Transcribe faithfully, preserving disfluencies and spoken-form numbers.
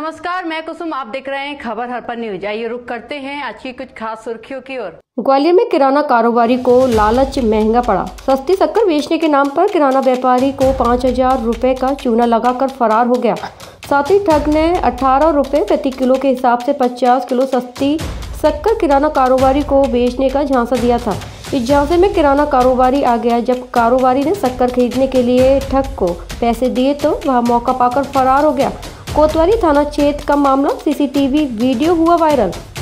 नमस्कार, मैं कुसुम। आप देख रहे हैं खबर हरपन न्यूज। आइए रुक करते हैं आज की कुछ खास सुर्खियों की ओर। ग्वालियर में किराना कारोबारी को लालच महंगा पड़ा। सस्ती शक्कर बेचने के नाम पर किराना व्यापारी को पाँच हजार रुपए का चूना लगाकर फरार हो गया। साथ ही ठग ने अठारह रुपए प्रति किलो के हिसाब से पचास किलो सस्ती शक्कर किराना कारोबारी को बेचने का झांसा दिया था। इस झांसे में किराना कारोबारी आ गया। जब कारोबारी ने शक्कर खरीदने के लिए ठग को पैसे दिए तो वह मौका पाकर फरार हो गया। कोतवाली थाना क्षेत्र का मामला, सीसीटीवी वीडियो हुआ वायरल।